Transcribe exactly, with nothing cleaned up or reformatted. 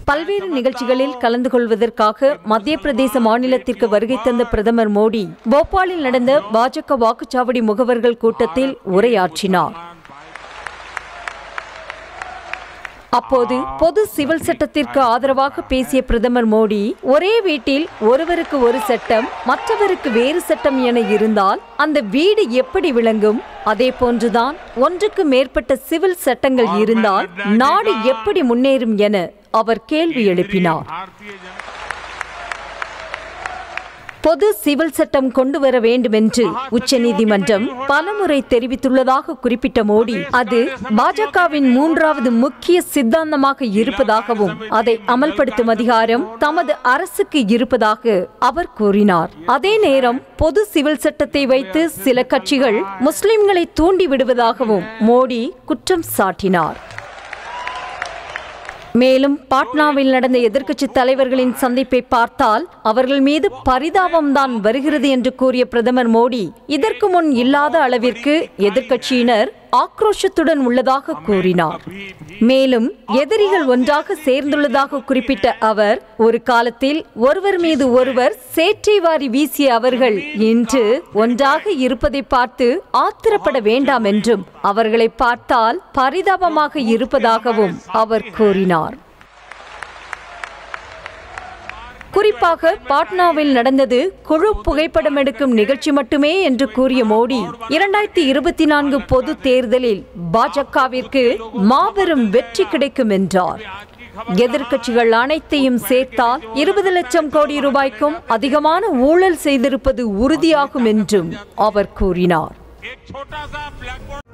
பல்வேறு நிகழ்ச்சிகளில் கலந்து கொள்வதற்காக மத்திய பிரதேச மாநிலத்திற்கு வருகை தந்த பிரதமர் மோடி போபாலில் நடந்த பாஜக வாக்குச்சாவடி முகவர்கள் கூட்டத்தில் உரையாற்றினார். அப்போது பொது சிவில் சட்டத்திற்கு ஆதரவாக பேசிய பிரதமர் மோடி, ஒரே வீட்டில் ஒருவருக்கு ஒரு சட்டம், மற்றவருக்கு வேறு சட்டம் என இருந்தால் அந்த வீடு எப்படி விளங்கும்? அதே போன்றுதான் ஒன்றுக்கு மேற்பட்ட சிவில் சட்டங்கள் இருந்தால் நாடு எப்படி முன்னேறும் என அவர் கேள்வி எழுப்பினார். பொது சிவில் சட்டம் கொண்டு வர வேண்டும் என்று உச்சநீதிமன்றம் பலமுறை தெரிவித்துள்ளதாக குறிப்பிட்ட மோடி, அது பாஜகவின் மூன்றாவது முக்கிய சித்தாந்தமாக இருப்பதாகவும் அதை அமல்படுத்தும் அதிகாரம் தமது அரசுக்கு இருப்பதாக அவர் கூறினார். அதே நேரம் பொது சிவில் சட்டத்தை வைத்து சில கட்சிகள் முஸ்லிம்களை தூண்டி விடுவதாகவும் மோடி குற்றம் சாட்டினார். மேலும் பாட்னாவில் நடந்த எதிர்க்கட்சி தலைவர்களின் சந்திப்பை பார்த்தால் அவர்கள் மீது பரிதாபம்தான் வருகிறது என்று கூறிய பிரதமர் மோடி, இதற்கு முன் இல்லாத அளவிற்கு எதிர்க்கட்சியினர் ஆக்ரோஷத்துடன் உள்ளதாக கூறினார். மேலும் எதிரிகள் ஒன்றாக சேர்ந்துள்ளதாக குறிப்பிட்ட அவர், ஒரு காலத்தில் ஒருவர் மீது ஒருவர் சேற்றை வாரி வீசிய அவர்கள் இன்று ஒன்றாக இருப்பதை பார்த்து ஆத்திரப்பட வேண்டாம் என்றும் அவர்களை பார்த்தால் பரிதாபமாக இருப்பதாகவும் அவர் கூறினார். குறிப்பாக பாட்னாவில் நடந்தது குழு புகைப்படம் எடுக்கும் நிகழ்ச்சி மட்டுமே என்று கூறிய மோடி, இரண்டாயிரத்தி இருபத்தி நான்கு பொது தேர்தலில் பாஜகவிற்கு மாபெரும் வெற்றி கிடைக்கும் என்றார். எதிர்க்கட்சிகள் அனைத்தையும் சேர்த்தால் இருபது லட்சம் கோடி ரூபாய்க்கும் அதிகமான ஊழல் செய்திருப்பது உறுதியாகும் என்றும் அவர் கூறினார்.